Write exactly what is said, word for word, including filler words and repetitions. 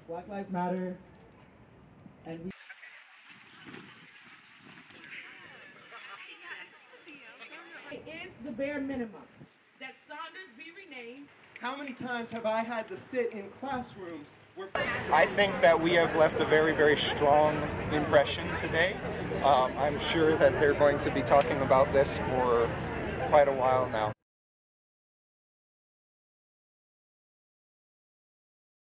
Black Lives Matter, and we is the bare minimum that Saunders be renamed. How many times have I had to sit in classrooms where... I think that we have left a very, very strong impression today. Um, I'm sure that they're going to be talking about this for quite a while now.